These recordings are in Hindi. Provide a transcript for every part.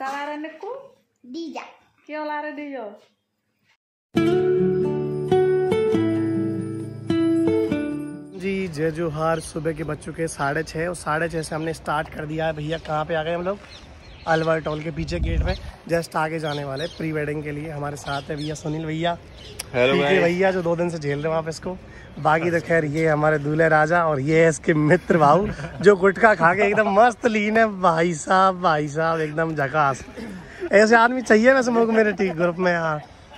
क्या ला रहे निक्कू? डीजा। क्यों ला रहे डीजो? जी जय जोहार। सुबह के बज चुके 6:30 और 6:30 से हमने स्टार्ट कर दिया है। भैया कहाँ पे आ गए हम लोग? अल्बर्ट हॉल के पीछे गेट में जस्ट आगे जाने वाले प्री वेडिंग के लिए। हमारे साथ है भैया सुनील भैया, भैया जो 2 दिन से झेल रहे हैं वहाँ पे इसको। बाकी तो खैर ये हमारे दूल्हे राजा और ये है इसके मित्र भाऊ जो गुटखा खा के एकदम मस्त लीन है। भाई साहब एकदम झकास। ऐसे आदमी चाहिए वैसे मुझको मेरे ठीक ग्रुप में यार।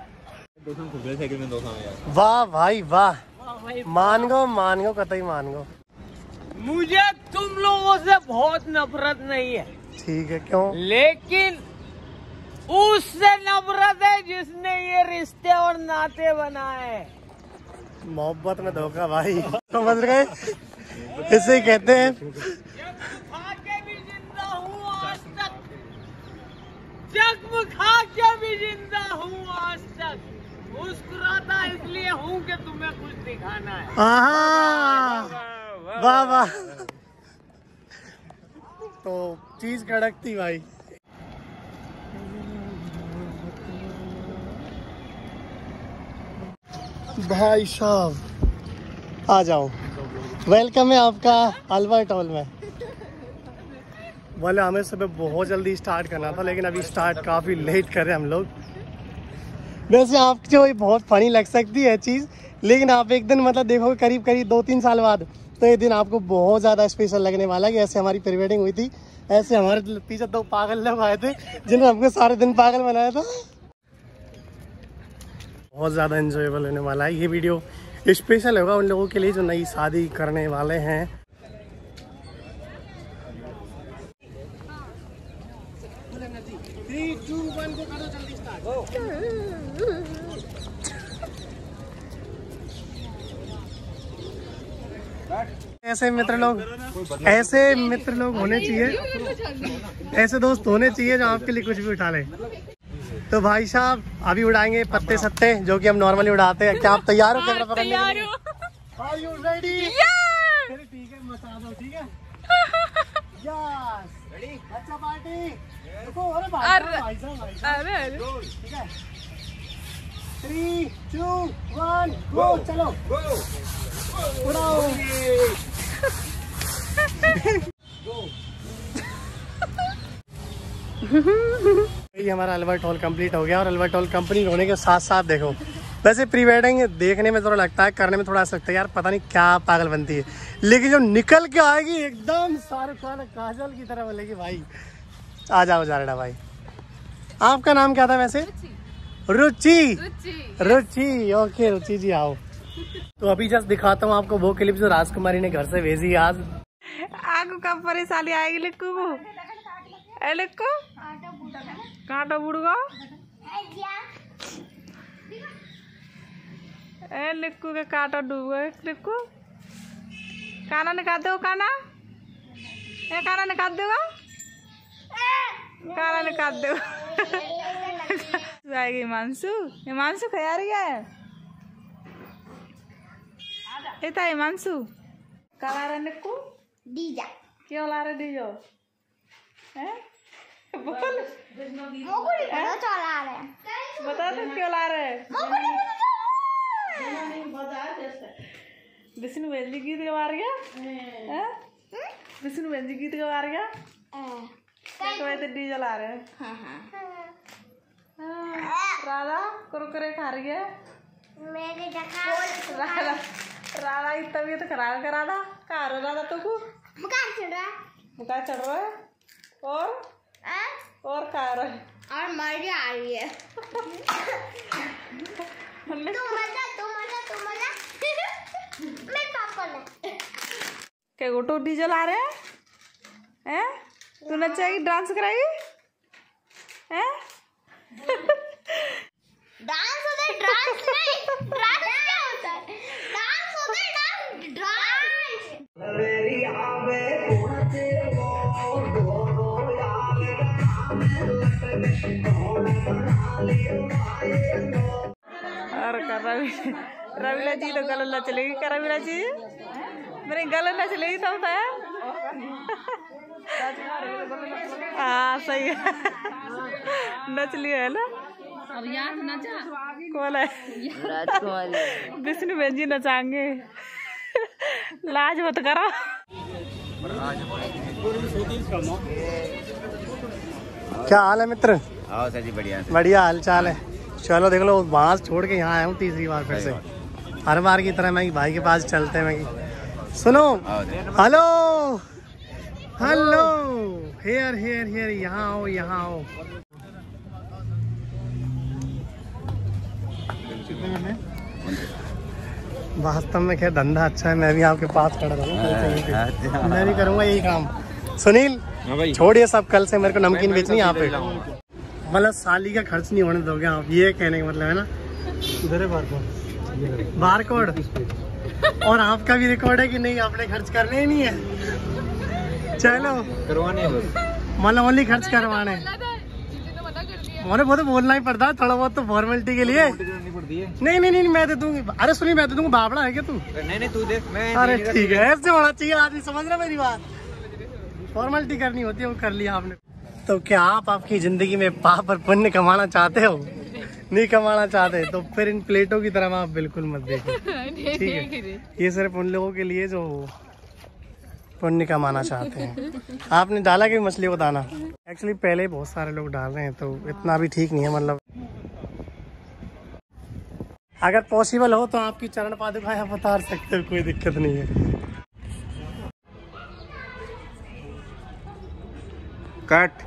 वाह भाई वाह, मान गो कतई मान गो। मुझे तुम लोगों से बहुत नफरत नहीं है। ठीक है, क्यों? लेकिन उससे नफरत है जिसने ये रिश्ते और नाते बनाए। मोहब्बत में धोखा भाई, समझ गए? इसे ही कहते हैं। खा के भी जिंदा हूँ आज तक, जख्म खा के भी जिंदा हूँ आज तक। मुस्कुराता इसलिए हूँ कि तुम्हें कुछ दिखाना है। वाह वाह, तो चीज कड़कती भाई। भाई साहब आ जाओ, वेलकम है आपका अल्बर्ट हॉल में। बोले हमें सुबह बहुत जल्दी स्टार्ट करना था लेकिन अभी स्टार्ट काफ़ी लेट कर रहे हैं हम लोग। वैसे आपको ये बहुत फनी लग सकती है चीज़, लेकिन आप एक दिन मतलब देखोगे करीब 2-3 साल बाद तो ये दिन आपको बहुत ज़्यादा स्पेशल लगने वाला है। कि ऐसे हमारी प्री वेडिंग हुई थी, ऐसे हमारे पीछे 2 पागल लोग आए थे जिन्होंने हमको सारे दिन पागल बनाया था। बहुत ज़्यादा एंजॉयबल होने वाला है ये वीडियो। स्पेशल होगा उन लोगों के लिए जो नई शादी करने वाले हैं। ऐसे मित्र लोग होने चाहिए, ऐसे दोस्त होने चाहिए जो आपके लिए कुछ भी उठा ले। तो भाई साहब अभी उड़ाएंगे पत्ते सत्ते जो कि हम नॉर्मली उड़ाते हैं। क्या आप तैयार हो कैमरा पकड़ने के लिए? Are you ready? ठीक है, मचा दो। ठीक है, यस रेडी। अच्छा पार्टी देखो। अरे भाई साहब ठीक है, 3, 2, 1 गो। चलो उड़ाओ। ये हमारा अल्बर्ट हॉल कंप्लीट हो गया और अल्बर्ट हॉल कंप्लीट होने के साथ साथ देखो, वैसे प्री वेडिंग देखने में थोड़ा लगता है, करने में थोड़ा सकता है यार, पता नहीं क्या पागल बनती है, लेकिन जो निकल के आएगी एकदम शाहरुख खान काजल की तरह बोलेगी भाई। आ जाओ जारेडा भाई। आपका नाम क्या था वैसे? रुचि। ओके रुचि जी आओ। तो अभी जस्ट दिखाता हूँ आपको वो क्लिप जो राजकुमारी ने घर से भेजी आज। आगू का परेशानी आएगी लिक्कू को। ए लिक्कू कांटा बुड़ गो। ए लिक्कू के कांटा डूब गए। लिक्कू काना निकाल दो। काना निकाल देगा। काना निकाल दो। आएगी हिमांशु खया रही है। इतना हिमांशु क्या ला रहे निक्कू? डीजा। क्यों ला रहे डीजो? बोल। बता दो क्यों ला रहे? विष्णु बेंजी गीत गवा रही है। विष्णु बेंजी गीत गवा रही है तो डीजो ला रहे हैं। राधा कुरकुरे खा रही है। राधा की तबीयत खराब करा था। कहा राधा तो बुखार चढ़ रहा है और खा रहा है और मर आ रही है। क्या गोटो डीजल आ रहे हैं? तू नचाएगी, डांस कराएगी? डांस होता है, डांस नहीं। डांस क्या होता है? डांस होता है, और रविला जी तो गलत ना चलेगी। क्या रविला जी मेरे गलत ना चलेगी तो होता है। हाँ सही है। नच लिया है ना। अब यार नचा कौन है? विष्णु बहन जी नचाएंगे। लाज मत करो। क्या हाल है मित्र? आओ सर जी, बढ़िया बढ़िया हाल चाल है। चलो देख लो, बांस छोड़ के यहाँ आया हूँ तीसरी बार फिर से। हर बार की तरह मैं भाई के पास चलते हैं। मैं सुनो, hello hello, here here here, यहाँ आओ यहाँ आओ। वास्तव में क्या धंधा अच्छा है, मैं भी आपके पास खड़ा रहूँ। मैं भी करूँगा यही काम। सुनील छोड़िए सब, कल से मेरे को नमकीन बेचनी यहाँ पे। मतलब साली का खर्च नहीं होने दोगे आप, ये कहने का मतलब है ना। इधर है बारकोड, और आपका भी रिकॉर्ड है कि नहीं, आपने खर्च करने ही नहीं है। चलो करवाने, मतलब ओनली खर्च करवाने। मैंने बहुत बोलना ही पड़ता है थोड़ा बहुत तो फॉर्मेलिटी के लिए। नहीं नहीं नहीं, मैं दे दूंगी। अरे सुनिए, मैं दे दूंगा। बाबड़ा है क्या तू? नहीं तू दे। अरे ठीक है, ऐसे होना चाहिए आदमी, समझ रहा मेरी बात। फॉर्मेलिटी करनी होती है, वो कर लिया आपने। तो क्या आप आपकी जिंदगी में पाप और पुण्य कमाना चाहते हो? नहीं कमाना चाहते तो फिर इन प्लेटों की तरफ आप बिल्कुल मत देखो, ठीक है? ये सिर्फ उन लोगों के लिए जो पुण्य कमाना चाहते हैं। आपने डाला कि मछली को दाना? एक्चुअली पहले ही बहुत सारे लोग डाल रहे हैं, तो इतना भी ठीक नहीं है। मतलब अगर पॉसिबल हो तो आपकी चरण पादुकाएं आप उतार सकते हो, कोई दिक्कत नहीं है। कट।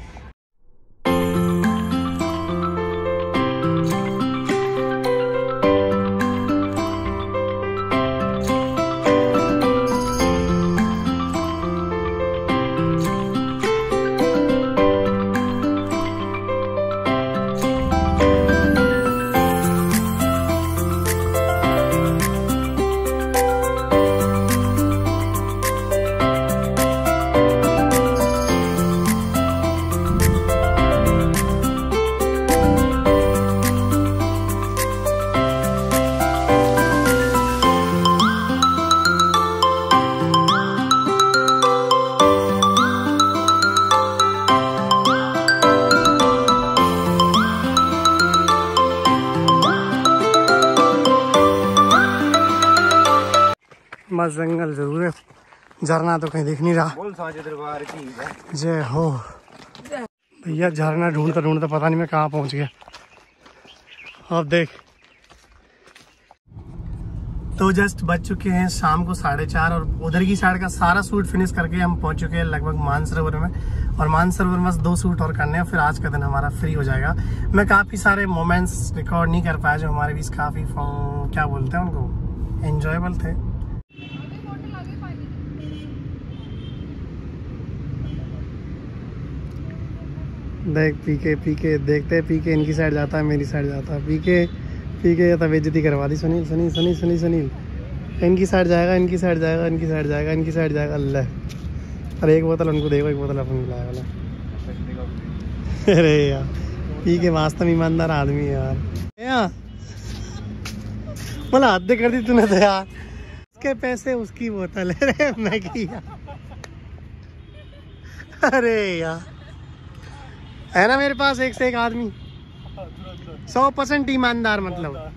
बस जंगल जरूर है, झरना तो कहीं दिख नहीं रहा। बोल साझे दरबार की जय हो। भैया झरना ढूंढता ढूंढता पता नहीं मैं कहाँ पहुँच गया। अब देख, तो जस्ट बज चुके हैं शाम को 4:30, और उधर की साइड का सारा शूट फिनिश करके हम पहुंच चुके हैं लगभग मानसरोवर में। और मानसरोवर में 2 शूट और करने हैं, फिर आज का दिन हमारा फ्री हो जाएगा। मैं काफ़ी सारे मोमेंट्स रिकॉर्ड नहीं कर पाया जो हमारे बीच काफ़ी क्या बोलते हैं उनको, एंजॉयबल थे। देख पीके देखते पीके इनकी साइड जाता है, मेरी साइड जाता है। पीके तब बेइज्जती करवा दी। सुनील इनकी साइड जाएगा, इनकी साइड जाएगा, इनकी साइड जाएगा, इनकी साइड जाएगा। अल्लाह, अरे एक बोतल उनको देखो, एक बोतल अपन मिलाया वाला। अरे यार पीके वास्तव ईमानदार आदमी है यार। मतलब हद कर दी तूने तो यार। उसके पैसे उसकी बोतल है, मैगी। अरे यार है ना मेरे पास एक से एक आदमी, 100% ईमानदार। मतलब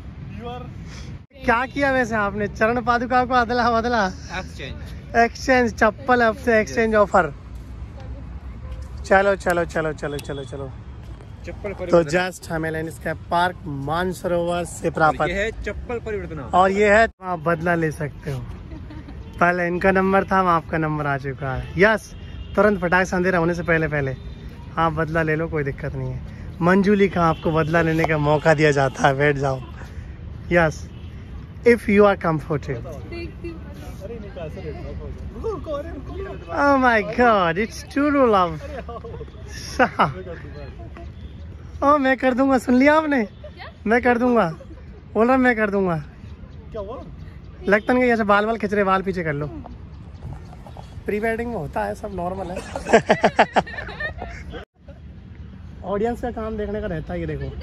क्या किया वैसे आपने? चरण पादुका को अदला बदला, एक्सचेंज चप्पल अब से एक्सचेंज ऑफर। चलो चलो चलो चलो चलो चलो। तो जस्ट हमें इसका पार्क मानसरोवर से प्राप्त है चप्पल परिवर्तन, और ये है आप बदला ले सकते हो। पहले इनका नंबर था, आपका नंबर आ चुका है। यस, तुरंत फटाक से अंधेरा होने से पहले आप बदला ले लो, कोई दिक्कत नहीं है। मंजूली का आपको बदला लेने का मौका दिया जाता है, बैठ जाओ। Yes, if you are comfortable. Oh my God, it's true love. Oh मैं कर दूंगा, सुन लिया आपने? मैं कर दूंगा, बोल रहा मैं कर दूंगा। लगता नहीं ऐसे बाल खिंच रहे, बाल पीछे कर लो। प्री वेडिंग में होता है, सब नॉर्मल है। ऑडियंस का काम देखने का रहता है। ये देखो,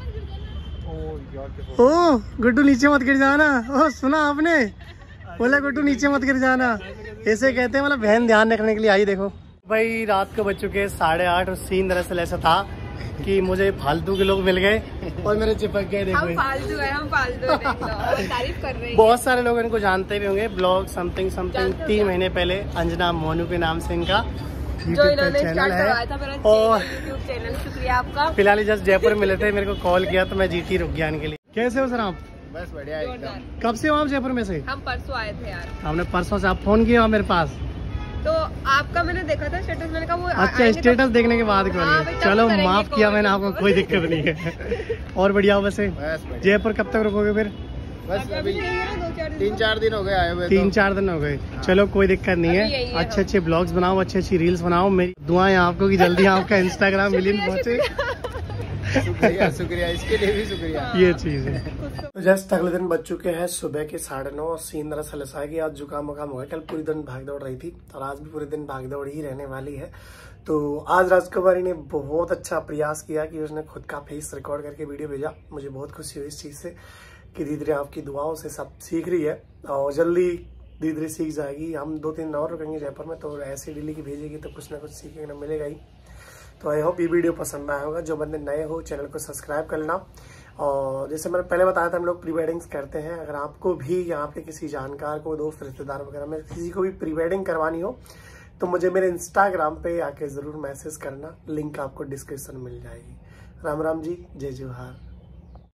ओ गुड्डू नीचे मत गिर जाना। ओ सुना आपने? बोला गुड्डू नीचे मत गिर जाना, ऐसे कहते हैं। मतलब बहन ध्यान रखने के लिए आई। देखो भाई, रात को बज चुके 8:30 और सीन दरअसल ऐसा था कि मुझे फालतू के लोग मिल गए और मेरे चिपक गए। देखो हम फालतू है, देख लो, तारीफ कर रहे हैं। बहुत सारे लोग इनको जानते भी होंगे। ब्लॉग समथिंग 3 महीने पहले अंजना मोनू के नाम से इनका जो इन्होंने चैनल स्टार्ट है। करवाया था मेरा और यूट्यूब चैनल, शुक्रिया आपका। फिलहाल जस्ट जयपुर मिले थे, मेरे को कॉल किया तो मैं जीटी रुक गया इनके लिए। कैसे हो सर आप? बस बढ़िया एकदम। कब से हो आप जयपुर में से? हम परसों आए थे यार। आपने परसों से आप फोन किया मेरे पास? तो आपका मैंने देखा था स्टेटस, मैंने कहा वो अच्छा, स्टेटस देखने के बाद हाँ, कॉल। चलो माफ किया मैंने आपको, कोई दिक्कत नहीं है। और बढ़िया हो वैसे? बस बढ़िया। जयपुर कब तक रुकोगे फिर? बस अभी 3-4 दिन हो गए आए हुए। 3-4 दिन हो गए। चलो कोई दिक्कत नहीं अभी यही है। है अच्छे ब्लॉग्स बनाओ, अच्छी रील्स बनाओ। मेरी दुआएं आपको कि जल्दी आपका इंस्टाग्राम मिलियन पहुंचे। शुक्रिया शुक्रिया, इसके लिए भी शुक्रिया। ये चीज है। तो जस्ट अगले दिन बज चुके हैं सुबह के 9:30 और सीन दरअसल ऐसा है कि आज जुकाम वकाम हो गया। कल पूरी दिन भाग दौड़ रही थी और आज भी पूरे दिन भाग दौड़ ही रहने वाली है। तो आज राजकुमारी ने बहुत अच्छा प्रयास किया कि उसने खुद का फेस रिकॉर्ड करके वीडियो भेजा। मुझे बहुत खुशी हुई इस चीज से कि धीरे धीरे आपकी दुआओं से सब सीख रही है और जल्दी धीरे धीरे सीख जाएगी। हम 2-3 दिन और रुकेंगे जयपुर में, तो ऐसे डेली की भेजेगी तो कुछ ना कुछ सीखने को मिलेगा ही। तो आई होप ये वीडियो पसंद आया होगा। जो बंदे नए हो चैनल को सब्सक्राइब कर लेना। और जैसे मैंने पहले बताया था, हम लोग प्री वेडिंग्स करते हैं। अगर आपको भी यहाँ पे किसी जानकार को, दोस्त रिश्तेदार वगैरह में किसी को भी प्री वेडिंग करवानी हो तो मुझे मेरे इंस्टाग्राम पे आके जरूर मैसेज करना। लिंक आपको डिस्क्रिप्शन में मिल जाएगी। राम राम जी, जय जोहार।